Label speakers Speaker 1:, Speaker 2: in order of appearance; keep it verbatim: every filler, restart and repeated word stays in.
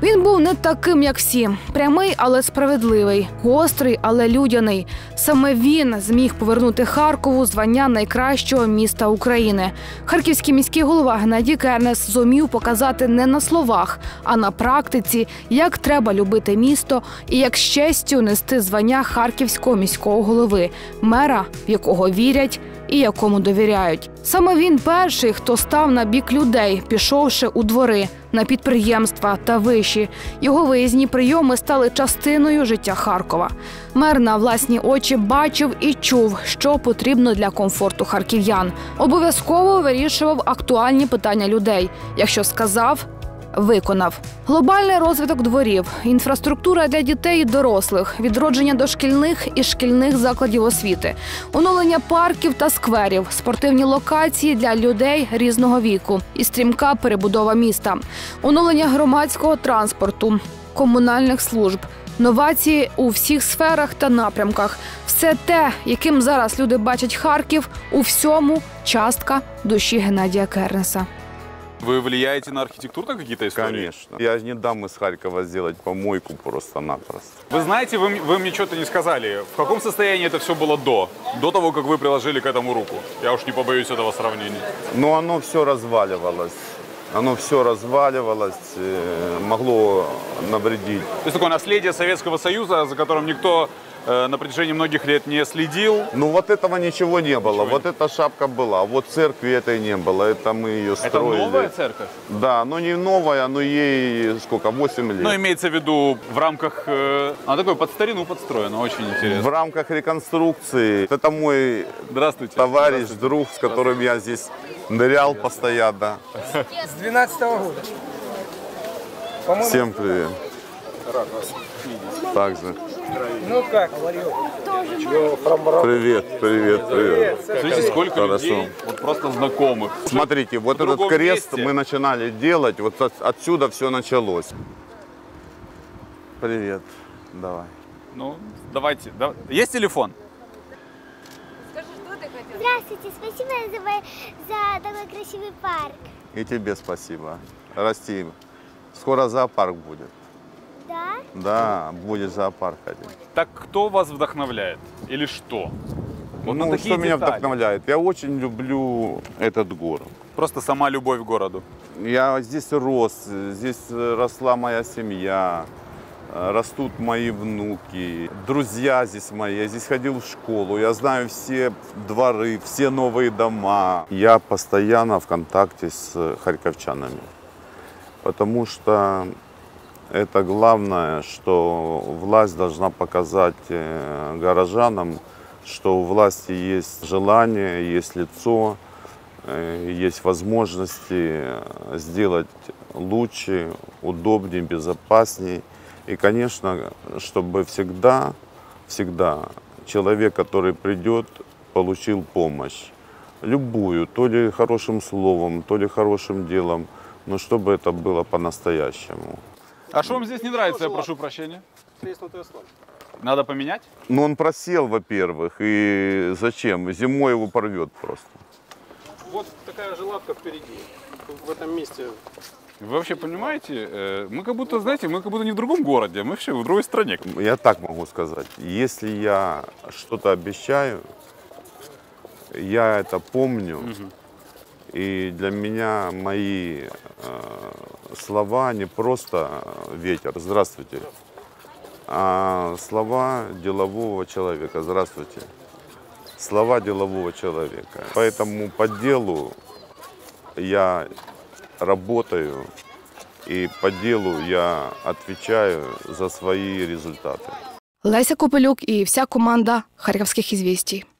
Speaker 1: Він був не таким, як всі. Прямий, але справедливий. Гострий, але людяний. Саме він зміг повернути Харкову звання найкращого міста України. Харківський міський голова Геннадій Кернес зумів показати не на словах, а на практиці, як треба любити місто і як з честю нести звання харківського міського голови, мера, в якого вірять і якому довіряють. Саме він перший, хто став на бік людей, пішовши у двори, на підприємства та виші. Його виїзні прийоми стали частиною життя Харкова. Мер на власні очі бачив і чув, що потрібно для комфорту харків'ян. Обов'язково вирішував актуальні питання людей. Якщо сказав – виконав. Глобальний розвиток дворів, інфраструктура для дітей і дорослих, відродження дошкільних і шкільних закладів освіти, оновлення парків та скверів, спортивні локації для людей різного віку і стрімка перебудова міста, оновлення громадського транспорту, комунальних служб, новації у всіх сферах та напрямках. Все те, яким зараз люди бачать Харків, у всьому частка душі Геннадія Кернеса.
Speaker 2: Вы влияете на архитектуру, на какие-то истории?
Speaker 3: Конечно. Я же не дам из Харькова сделать помойку просто-напросто.
Speaker 2: Вы знаете, вы, вы мне что-то не сказали. В каком состоянии это все было до? До того, как вы приложили к этому руку? Я уж не побоюсь этого сравнения.
Speaker 3: Но оно все разваливалось. Оно все разваливалось, могло навредить.
Speaker 2: То есть такое наследие Советского Союза, за которым никто э, на протяжении многих лет не следил?
Speaker 3: Ну вот этого ничего не было. Ничего. Вот эта шапка была. Вот церкви этой не было. Это мы ее строили.
Speaker 2: Это новая церковь?
Speaker 3: Да, но не новая, но ей сколько, восемь лет.
Speaker 2: Ну, имеется в виду в рамках... Э, она такой под старину подстроена, очень интересно.
Speaker 3: В рамках реконструкции. Это мой
Speaker 2: Здравствуйте.
Speaker 3: товарищ, друг, с которым я здесь нырял постоянно.
Speaker 4: С двенадцатого года.
Speaker 3: Всем привет.
Speaker 4: Рад вас видеть.
Speaker 3: Также.
Speaker 4: Ну как, Ларек?
Speaker 3: Привет, привет, привет.
Speaker 2: Смотрите, сколько
Speaker 3: Хорошо.
Speaker 2: людей, вот просто знакомых.
Speaker 3: Смотрите, вот этот крест месте. Мы начинали делать, вот от, отсюда все началось. Привет, давай.
Speaker 2: Ну, давайте. Да. Есть телефон?
Speaker 5: Скажи, что ты хотел? Здравствуйте, спасибо за, за такой красивый парк.
Speaker 3: И тебе спасибо. Расти. Скоро зоопарк будет.
Speaker 5: Да?
Speaker 3: Да, будет зоопарк один.
Speaker 2: Так кто вас вдохновляет? Или что? Вот
Speaker 3: ну, что меня вдохновляет? Я очень люблю этот город.
Speaker 2: Просто сама любовь к городу.
Speaker 3: Я здесь рос, здесь росла моя семья, растут мои внуки, друзья здесь мои. Я здесь ходил в школу, я знаю все дворы, все новые дома. Я постоянно в контакте с харьковчанами, потому что это главное, что власть должна показать горожанам, что у власти есть желание, есть лицо, есть возможности сделать лучше, удобнее, безопаснее. И, конечно, чтобы всегда, всегда человек, который придет, получил помощь. Любую, то ли хорошим словом, то ли хорошим делом, но чтобы это было по-настоящему.
Speaker 2: А что вам здесь не нравится, я прошу прощения? Надо поменять?
Speaker 3: Ну, он просел, во-первых, и зачем? Зимой его порвет просто.
Speaker 4: Вот такая же лапка впереди, в этом месте.
Speaker 2: Вы вообще понимаете, мы как будто, знаете, мы как будто не в другом городе, мы вообще в другой стране.
Speaker 3: Я так могу сказать, если я что-то обещаю, я это помню, угу. И для меня мои э, слова не просто ветер, здравствуйте, а слова делового человека, здравствуйте, слова делового человека. Поэтому по делу я работаю, и по делу я отвечаю за свои результаты.
Speaker 1: Леся Копилюк і вся команда «Харківських ізвістій».